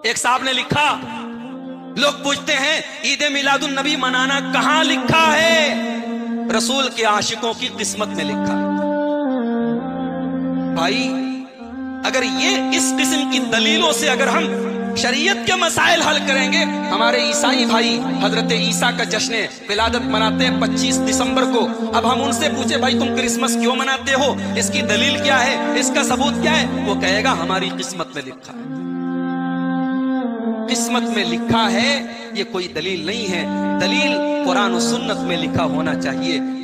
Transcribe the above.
एक साहब ने लिखा, लोग पूछते हैं ईद मिलादुन नबी मनाना कहां लिखा है? रसूल के आशिकों की किस्मत में लिखा। भाई अगर ये इस किस्म की दलीलों से अगर हम शरीयत के मसाइल हल करेंगे, हमारे ईसाई भाई हजरत ईसा का जश्न विलादत मनाते हैं 25 दिसंबर को। अब हम उनसे पूछे भाई तुम क्रिसमस क्यों मनाते हो, इसकी दलील क्या है, इसका सबूत क्या है? वो कहेगा हमारी किस्मत में लिखा है। किस्मत में लिखा है ये कोई दलील नहीं है, दलील कुरान और सुन्नत में लिखा होना चाहिए।